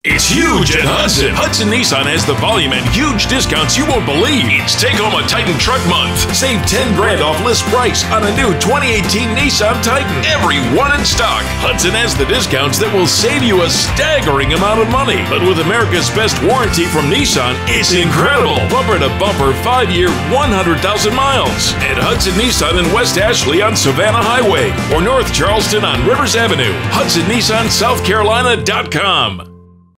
It's huge at Hudson. Hudson Nissan has the volume and huge discounts you won't believe. It's Take Home a Titan Truck Month. Save 10 grand off list price on a new 2018 Nissan Titan. Every one in stock. Hudson has the discounts that will save you a staggering amount of money. But with America's best warranty from Nissan, it's incredible. Bumper to bumper, 5-year, 100,000 miles. At Hudson Nissan in West Ashley on Savannah Highway or North Charleston on Rivers Avenue. HudsonNissanSouthCarolina.com.